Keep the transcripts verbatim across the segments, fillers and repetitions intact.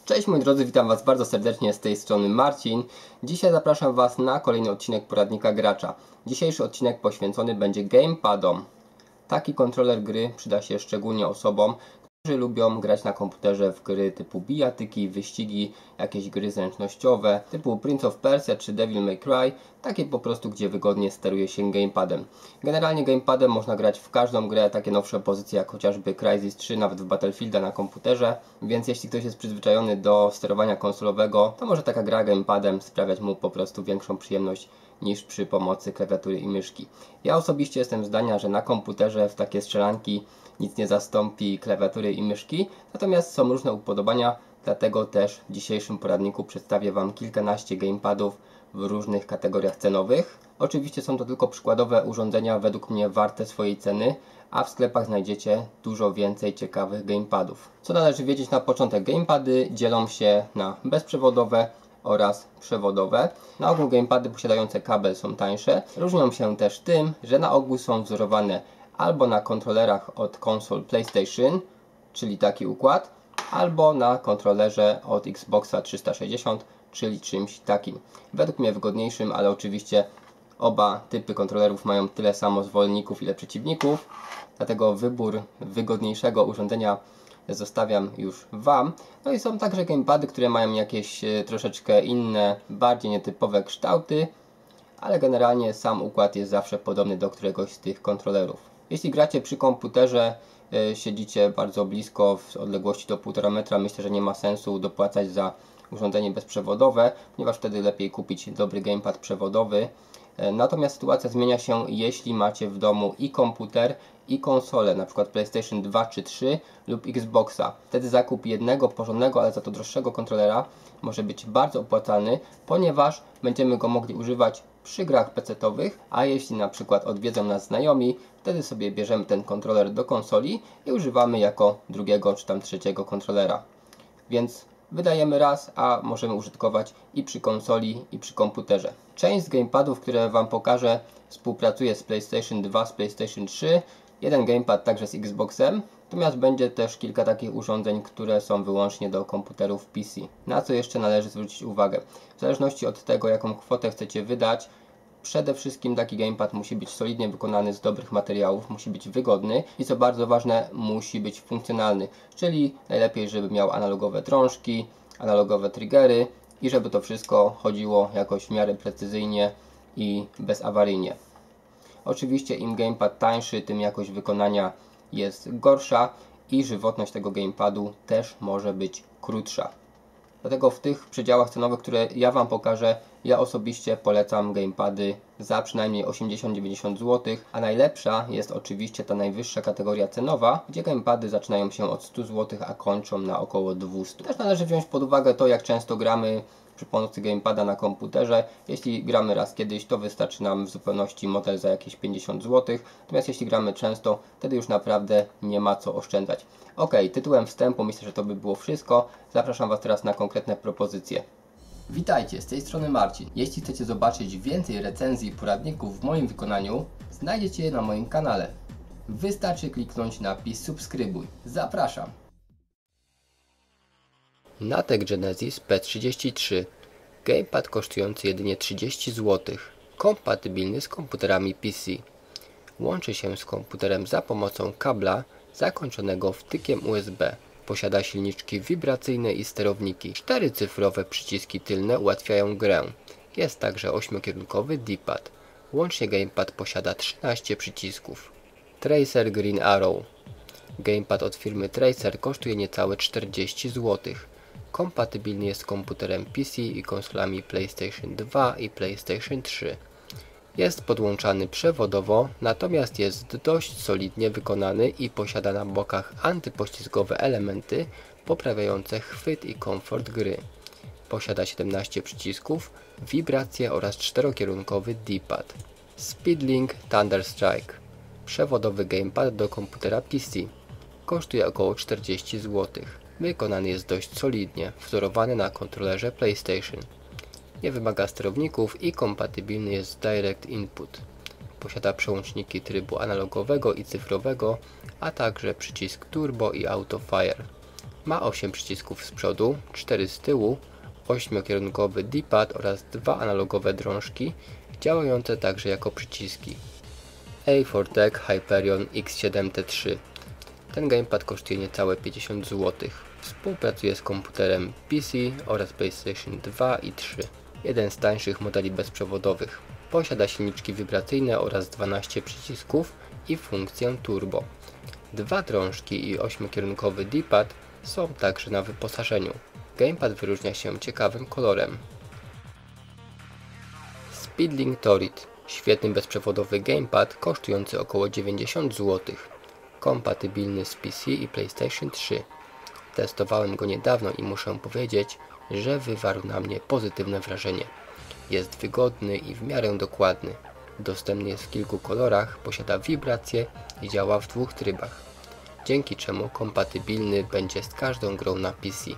Cześć moi drodzy, witam Was bardzo serdecznie, z tej strony Marcin. Dzisiaj zapraszam Was na kolejny odcinek poradnika gracza. Dzisiejszy odcinek poświęcony będzie gamepadom. Taki kontroler gry przyda się szczególnie osobom, którzy lubią grać na komputerze w gry typu bijatyki, wyścigi, jakieś gry zręcznościowe typu Prince of Persia czy Devil May Cry, takie po prostu, gdzie wygodnie steruje się gamepadem. Generalnie gamepadem można grać w każdą grę, takie nowsze pozycje jak chociażby Crysis trzy, nawet w Battlefielda na komputerze, więc jeśli ktoś jest przyzwyczajony do sterowania konsolowego, to może taka gra gamepadem sprawiać mu po prostu większą przyjemność niż przy pomocy klawiatury i myszki. Ja osobiście jestem zdania, że na komputerze w takie strzelanki nic nie zastąpi klawiatury i myszki, natomiast są różne upodobania, dlatego też w dzisiejszym poradniku przedstawię Wam kilkanaście gamepadów w różnych kategoriach cenowych. Oczywiście są to tylko przykładowe urządzenia, według mnie warte swojej ceny, a w sklepach znajdziecie dużo więcej ciekawych gamepadów. Co należy wiedzieć na początek? Gamepady dzielą się na bezprzewodowe oraz przewodowe. Na ogół gamepady posiadające kabel są tańsze. Różnią się też tym, że na ogół są wzorowane albo na kontrolerach od konsol PlayStation, czyli taki układ, albo na kontrolerze od Xboxa trzysta sześćdziesiąt, czyli czymś takim. Według mnie wygodniejszym, ale oczywiście oba typy kontrolerów mają tyle samo zwolenników, ile przeciwników, dlatego wybór wygodniejszego urządzenia zostawiam już Wam. No i są także gamepady, które mają jakieś troszeczkę inne, bardziej nietypowe kształty, ale generalnie sam układ jest zawsze podobny do któregoś z tych kontrolerów. Jeśli gracie przy komputerze, yy, siedzicie bardzo blisko, w odległości do półtora metra, myślę, że nie ma sensu dopłacać za urządzenie bezprzewodowe, ponieważ wtedy lepiej kupić dobry gamepad przewodowy. Yy, natomiast sytuacja zmienia się, jeśli macie w domu i komputer, i konsolę, na przykład PlayStation dwa czy trzy lub Xboxa. Wtedy zakup jednego porządnego, ale za to droższego kontrolera może być bardzo opłacalny, ponieważ będziemy go mogli używać przy grach pecetowych, a jeśli na przykład odwiedzą nas znajomi, wtedy sobie bierzemy ten kontroler do konsoli i używamy jako drugiego czy tam trzeciego kontrolera. Więc wydajemy raz, a możemy użytkować i przy konsoli, i przy komputerze. Część z gamepadów, które Wam pokażę, współpracuje z PlayStation dwa, z PlayStation trzy, jeden gamepad także z Xboxem, natomiast będzie też kilka takich urządzeń, które są wyłącznie do komputerów P C. Na co jeszcze należy zwrócić uwagę? W zależności od tego, jaką kwotę chcecie wydać, przede wszystkim taki gamepad musi być solidnie wykonany z dobrych materiałów, musi być wygodny i co bardzo ważne, musi być funkcjonalny, czyli najlepiej, żeby miał analogowe drążki, analogowe triggery i żeby to wszystko chodziło jakoś w miarę precyzyjnie i bezawaryjnie. Oczywiście im gamepad tańszy, tym jakość wykonania jest gorsza i żywotność tego gamepadu też może być krótsza. Dlatego w tych przedziałach cenowych, które ja Wam pokażę, ja osobiście polecam gamepady za przynajmniej osiemdziesiąt do dziewięćdziesięciu złotych, a najlepsza jest oczywiście ta najwyższa kategoria cenowa, gdzie gamepady zaczynają się od stu złotych, a kończą na około dwustu. Też należy wziąć pod uwagę to, jak często gramy przy pomocy gamepada na komputerze. Jeśli gramy raz kiedyś, to wystarczy nam w zupełności model za jakieś pięćdziesiąt złotych, natomiast jeśli gramy często, wtedy już naprawdę nie ma co oszczędzać. Ok, tytułem wstępu myślę, że to by było wszystko. Zapraszam Was teraz na konkretne propozycje. Witajcie, z tej strony Marcin. Jeśli chcecie zobaczyć więcej recenzji i poradników w moim wykonaniu, znajdziecie je na moim kanale. Wystarczy kliknąć napis subskrybuj. Zapraszam! Natek Genesis P trzydzieści trzy. Gamepad kosztujący jedynie trzydzieści złotych. Kompatybilny z komputerami P C. Łączy się z komputerem za pomocą kabla zakończonego wtykiem U S B. Posiada silniczki wibracyjne i sterowniki. Cztery cyfrowe przyciski tylne ułatwiają grę. Jest także ośmiokierunkowy D-pad. Łącznie gamepad posiada trzynaście przycisków. Tracer Green Arrow. Gamepad od firmy Tracer kosztuje niecałe czterdzieści złotych. Kompatybilny jest z komputerem P C i konsolami PlayStation dwa i PlayStation trzy. Jest podłączany przewodowo, natomiast jest dość solidnie wykonany i posiada na bokach antypoślizgowe elementy poprawiające chwyt i komfort gry. Posiada siedemnaście przycisków, wibracje oraz czterokierunkowy D-pad. Speedlink Thunderstrike. Przewodowy gamepad do komputera P C. Kosztuje około czterdzieści złotych. Wykonany jest dość solidnie, wzorowany na kontrolerze PlayStation. Nie wymaga sterowników i kompatybilny jest z Direct Input. Posiada przełączniki trybu analogowego i cyfrowego, a także przycisk Turbo i Auto Fire. Ma osiem przycisków z przodu, cztery z tyłu, ośmiokierunkowy D-pad oraz dwa analogowe drążki, działające także jako przyciski. A cztery Tech Hyperion X siedem T trzy. Ten gamepad kosztuje niecałe pięćdziesiąt złotych. Współpracuje z komputerem P C oraz PlayStation dwa i trzy. Jeden z tańszych modeli bezprzewodowych. Posiada silniczki wibracyjne oraz dwanaście przycisków i funkcję turbo. Dwa drążki i ośmiokierunkowy D-pad są także na wyposażeniu. Gamepad wyróżnia się ciekawym kolorem. Speedlink Torit. Świetny bezprzewodowy gamepad kosztujący około dziewięćdziesiąt złotych. Kompatybilny z P C i PlayStation trzy. Testowałem go niedawno i muszę powiedzieć, że wywarł na mnie pozytywne wrażenie. Jest wygodny i w miarę dokładny. Dostępny jest w kilku kolorach, posiada wibracje i działa w dwóch trybach, dzięki czemu kompatybilny będzie z każdą grą na P C.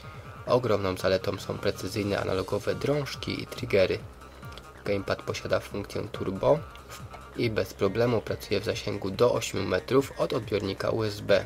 Ogromną zaletą są precyzyjne analogowe drążki i triggery. Gamepad posiada funkcję turbo i bez problemu pracuje w zasięgu do ośmiu metrów od odbiornika U S B.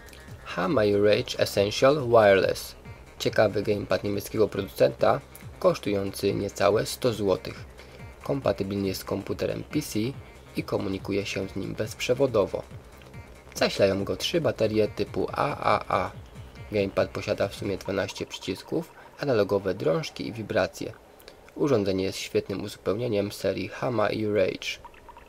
Hama Urage Essential Wireless. Ciekawy gamepad niemieckiego producenta, kosztujący niecałe sto złotych. Kompatybilny jest z komputerem P C i komunikuje się z nim bezprzewodowo. Zasilają go trzy baterie typu A A A. Gamepad posiada w sumie dwanaście przycisków, analogowe drążki i wibracje. Urządzenie jest świetnym uzupełnieniem serii Hama Urage.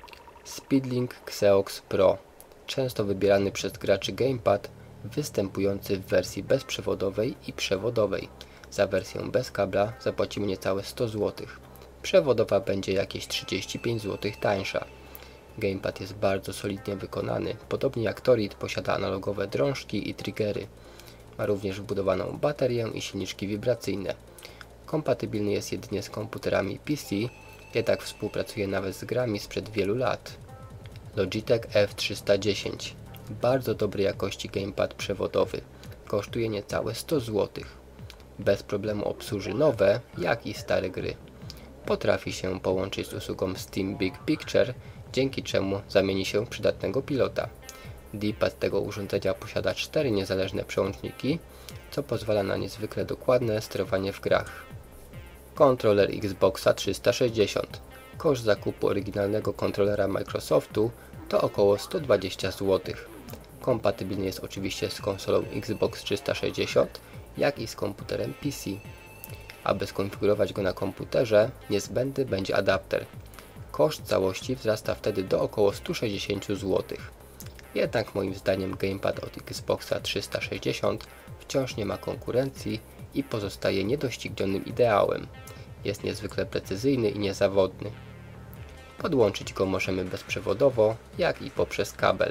Speedlink Xeox Pro. Często wybierany przez graczy gamepad występujący w wersji bezprzewodowej i przewodowej. Za wersję bez kabla zapłacimy niecałe sto złotych. Przewodowa będzie jakieś trzydzieści pięć złotych tańsza. Gamepad jest bardzo solidnie wykonany, podobnie jak Torit posiada analogowe drążki i triggery. Ma również wbudowaną baterię i silniczki wibracyjne. Kompatybilny jest jedynie z komputerami P C, jednak współpracuje nawet z grami sprzed wielu lat. Logitech F trzysta dziesięć. Bardzo dobrej jakości gamepad przewodowy. Kosztuje niecałe sto złotych. Bez problemu obsłuży nowe, jak i stare gry. Potrafi się połączyć z usługą Steam Big Picture, dzięki czemu zamieni się w przydatnego pilota. D-pad tego urządzenia posiada cztery niezależne przełączniki, co pozwala na niezwykle dokładne sterowanie w grach. Kontroler Xboxa trzysta sześćdziesiąt. Koszt zakupu oryginalnego kontrolera Microsoftu to około sto dwadzieścia złotych. Kompatybilny jest oczywiście z konsolą Xbox trzysta sześćdziesiąt, jak i z komputerem P C. Aby skonfigurować go na komputerze, niezbędny będzie adapter. Koszt całości wzrasta wtedy do około stu sześćdziesięciu złotych. Jednak moim zdaniem gamepad od Xboxa trzysta sześćdziesiąt wciąż nie ma konkurencji i pozostaje niedoścignionym ideałem. Jest niezwykle precyzyjny i niezawodny. Podłączyć go możemy bezprzewodowo, jak i poprzez kabel.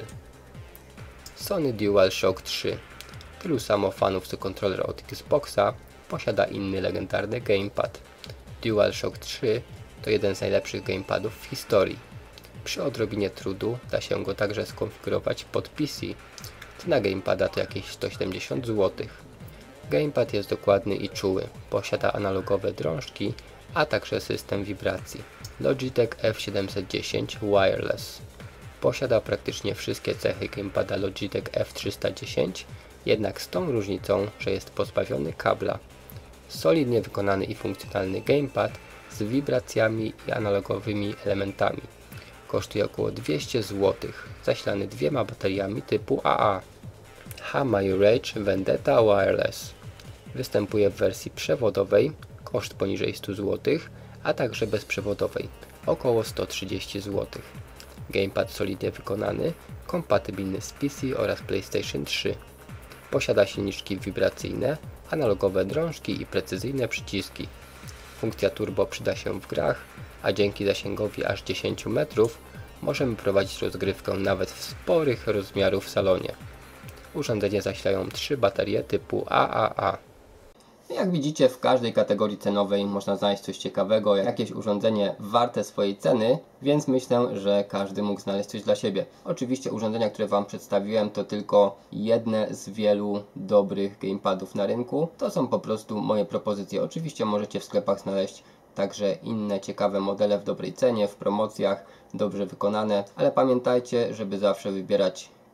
Sony DualShock trzy. Tylu samo fanów co kontroler od Xboxa posiada inny legendarny gamepad. DualShock trzy to jeden z najlepszych gamepadów w historii. Przy odrobinie trudu da się go także skonfigurować pod P C. Cena gamepada to jakieś sto siedemdziesiąt złotych. Gamepad jest dokładny i czuły. Posiada analogowe drążki, a także system wibracji. Logitech F siedemset dziesięć Wireless. Posiada praktycznie wszystkie cechy gamepada Logitech F trzysta dziesięć, jednak z tą różnicą, że jest pozbawiony kabla. Solidnie wykonany i funkcjonalny gamepad z wibracjami i analogowymi elementami. Kosztuje około dwieście złotych, zasilany dwiema bateriami typu A A. Hama Urage Vendetta Wireless. Występuje w wersji przewodowej, koszt poniżej stu złotych, a także bezprzewodowej, około sto trzydzieści złotych. Gamepad solidnie wykonany, kompatybilny z P C oraz PlayStation trzy. Posiada silniczki wibracyjne, analogowe drążki i precyzyjne przyciski. Funkcja turbo przyda się w grach, a dzięki zasięgowi aż dziesięciu metrów możemy prowadzić rozgrywkę nawet w sporych rozmiarów w salonie. Urządzenie zasilają trzy baterie typu A A A. Jak widzicie, w każdej kategorii cenowej można znaleźć coś ciekawego, jakieś urządzenie warte swojej ceny, więc myślę, że każdy mógł znaleźć coś dla siebie. Oczywiście urządzenia, które Wam przedstawiłem, to tylko jedne z wielu dobrych gamepadów na rynku. To są po prostu moje propozycje. Oczywiście możecie w sklepach znaleźć także inne ciekawe modele w dobrej cenie, w promocjach, dobrze wykonane, ale pamiętajcie, żeby zawsze wybierać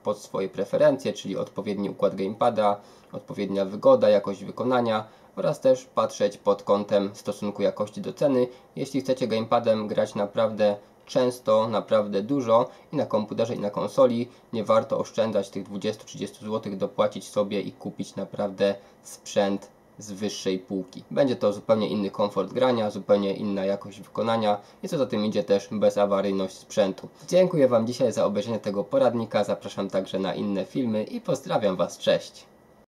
pod swoje preferencje, czyli odpowiedni układ gamepada, odpowiednia wygoda, jakość wykonania oraz też patrzeć pod kątem stosunku jakości do ceny. Jeśli chcecie gamepadem grać naprawdę często, naprawdę dużo i na komputerze i na konsoli, nie warto oszczędzać tych dwudziestu trzydziestu złotych, dopłacić sobie i kupić naprawdę sprzęt z wyższej półki. Będzie to zupełnie inny komfort grania, zupełnie inna jakość wykonania i co za tym idzie też bezawaryjność sprzętu. Dziękuję Wam dzisiaj za obejrzenie tego poradnika, zapraszam także na inne filmy i pozdrawiam Was, cześć!